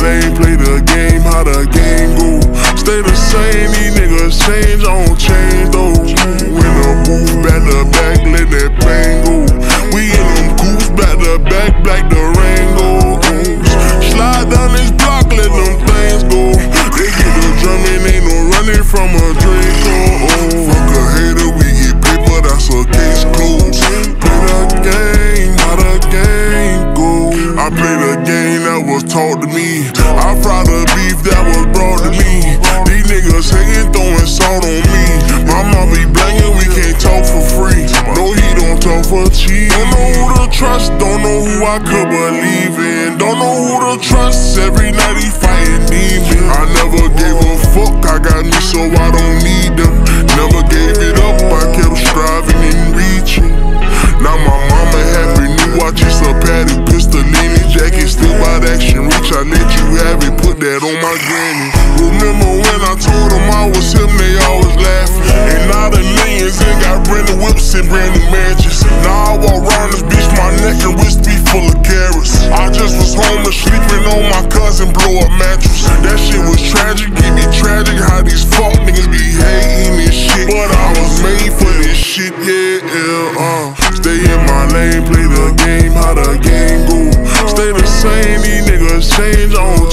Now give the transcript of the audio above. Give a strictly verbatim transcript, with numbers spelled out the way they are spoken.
lane, play the game, how the game go. Stay the same, these niggas change, I don't change though. When the move back to back, let that pain go. We in them coops, back to back, black the rain goes. Slide down this block, let them things go. They get the drumming, ain't no running from a Draco. Fuck a hater, we get paper, that's a case closed. Play the game, how the game go. I play the game that was taught to me. I fry the beef that was brought to me. These niggas hating, throwing salt on me. My mom be blanking, we can't talk for free. No, he don't talk for cheap. Don't know who to trust, don't know who I could believe in. Don't know who to trust, every night he fighting demons. I never gave a fuck, I got me so I don't need them. Never gave it up, I kept striving and reaching. Now my mama happy, new watch, it's a Patty Pistolini jacket, still by the action reach. I let you have it, put that on my granny. Remember when I told them I was him, they always laughing. And now the millions and got brand new whips and brand new matches. Now I walk around this bitch, my neck and wrist be full of carrots. I just was home and sleeping on my cousin blow up mattress. That shit was tragic, it be tragic how these fuck niggas be hating this shit. But I was made for this shit, yeah, yeah, uh. Stay in my lane, play the game, how the game go. Stay the same, these niggas change, I don't